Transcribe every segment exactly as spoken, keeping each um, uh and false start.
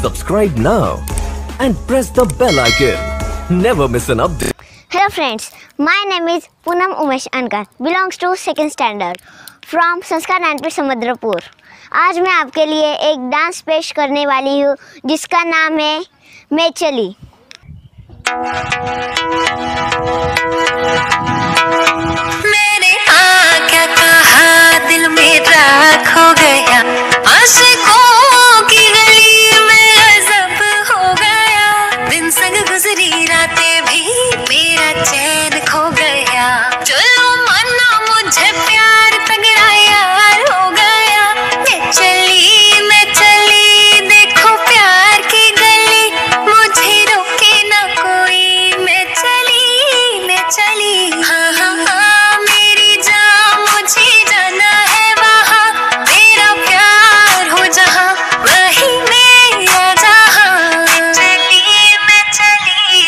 Subscribe now and press the bell icon. Never miss an update. Hello friends, my name is Poonam Umesh Ankar, belongs to second standard from संस्कार नानपीठ समुद्रपुर। आज मैं आपके लिए एक dance पेश करने वाली हूँ जिसका नाम है मैं चली। मैंने आ क्या कहा दिल मेरा खो गया, आशिकों की गली में गजब हो गया, दिन संग गुजरी रातें भी मेरा चैन खो गया, चलो माना मुझे प्यार तगड़ा यार हो गया, मैं चली मैं चली देखो प्यार की गली, मुझे रोके ना कोई, मैं चली मैं चली। हाँ हाँ हाँ मेरी जान मुझे जाना है वहाँ, मेरा प्यार हो जहाँ वही मेरा जहाँ, चली मैं चली।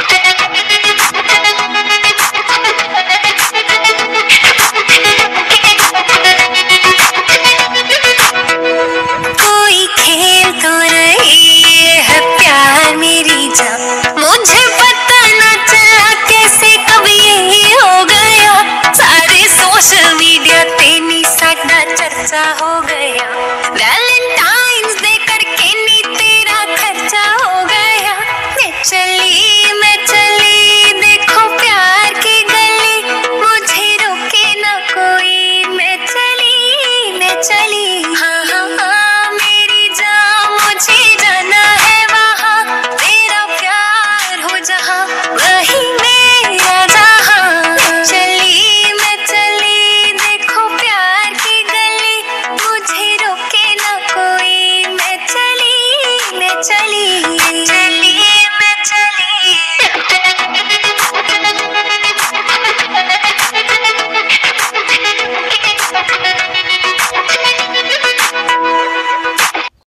कोई खेल तो नहीं है प्यार मेरी जान, मुझे पता ना चला कैसे कब ये हो गया, सारे सोशल मीडिया पे नी साडा चर्चा हो गया, वैलेंटाइन्स डे करके नी तेरा खर्चा हो गया, मैं चली मैं चली देखो प्यार की गली, मुझे रोके ना कोई, मैं चली मैं चली। हाँ हाँ हाँ मेरी जान मुझे जाना है वहाँ, मेरा प्यार हो जहाँ वही मेरा जहाँ, चली मैं चली देखो प्यार की गली, मुझे रोके ना कोई, मैं चली मैं चली।